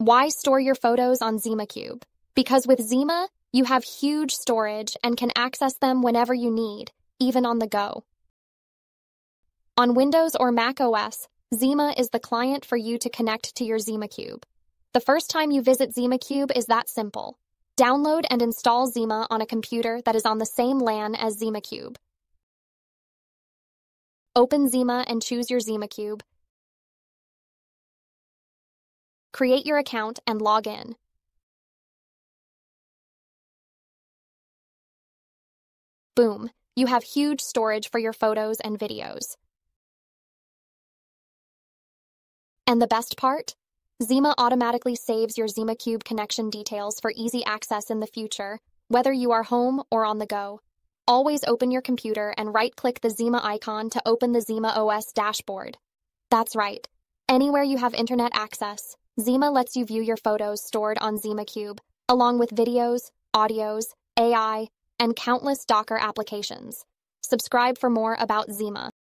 Why store your photos on ZimaCube? Because with Zima, you have huge storage and can access them whenever you need, even on the go. On Windows or Mac OS, Zima is the client for you to connect to your ZimaCube. The first time you visit ZimaCube is that simple. Download and install Zima on a computer that is on the same LAN as ZimaCube. Open Zima and choose your ZimaCube. Create your account and log in. Boom, you have huge storage for your photos and videos. And the best part? Zima automatically saves your ZimaCube connection details for easy access in the future, whether you are home or on the go. Always open your computer and right-click the Zima icon to open the ZimaOS dashboard. That's right. Anywhere you have internet access, Zima lets you view your photos stored on ZimaCube, along with videos, audios, AI, and countless Docker applications. Subscribe for more about Zima.